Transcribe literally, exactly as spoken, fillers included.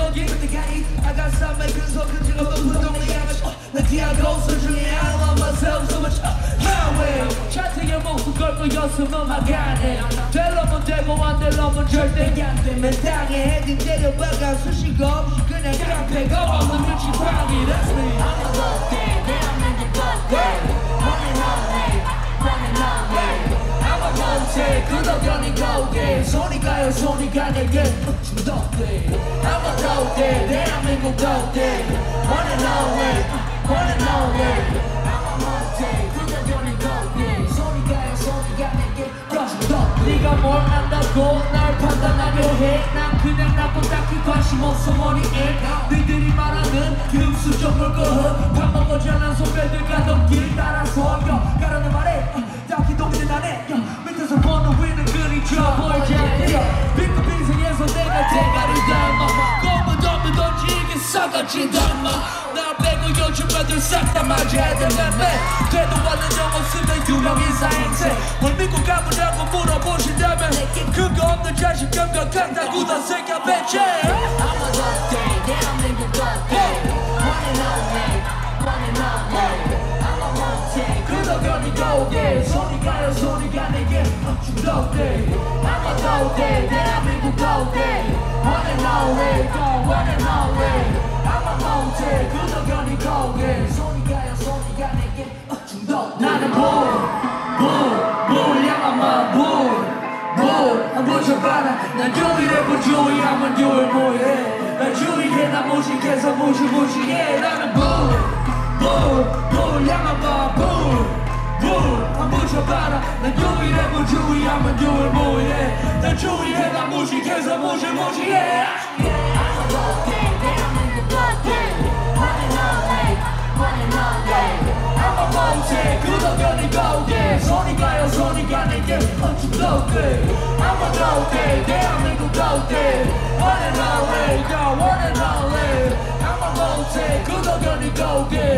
구더기 아가쌈의 근소 그 지금 높은 동네 양아치 내 디아고 소중히 I love myself so much highway 차트에 목숨 걸고 연습은 막아내 될러면 되고 안 될러면 절대 안돼 맨땅에 헤딩 때려박아 수식어 없이 그냥 깡패가 없는 밀치광이 That's me I'm a love day 대한민국 love day One and only One and only I'm a love day 구더견이 go day 손이 가요 손이 가 내게 중독돼 I'm a love day 대한민국 go day One and only One and only I'm a love day 구더견이 go day 손이 가요 손이 가 내게 중독돼 네가 뭘 안다고 날 판단하려 해난 그냥 나쁜 딱히 관심 없어 머리에 너희들이 말하는 그 수정을 거හ 밥 먹어지않은 선배들 가던 길 따라서 여 가라는 말에 딱히 동의는 안해 밑에서 보는 위는 그리쳐 보이지 않게 빈급 인생에서 내가 대가리 닮아 검은 덤을 던지게 썩어진 닮아 나 빼고 요즘 애들 싹 다 맞아야 된다며 되도 않는 영어 쓰는 유명 인사행세 뭘 믿고 가보냐고 물어보신다면 그거 없는 자신감과 같다고 다 생각했지 I'm a love day 대한민국 love day One and only One and only I'm a love day 구더견이 go day 손이 가요 손이 가 내게 중독돼 I'm a love day 대한민국 go day One and only go one and only I'm a love day 구더견이 go day 손이 가요 손이 가 내게 중독돼 나는 불불불 향한 불 한번 쳐봐라 난 유일해 본 주의 한번 유일 뭐해 난 주의해 난 무식해서 무시 무시해 나는 불불불 향한 불불 한번 쳐봐라 난 유일해 본 주의 한번 유일 뭐해 난 주의해 난 무식해서 무시 무시해 I'm a love day 대한민국 love day One and only One and only I'm a love day 구더견이 go day 손이 가요 손이 가 내게 중독돼 I'm a love day 대한민국 go day One and only go one and only I'm a love day 구더견이 go day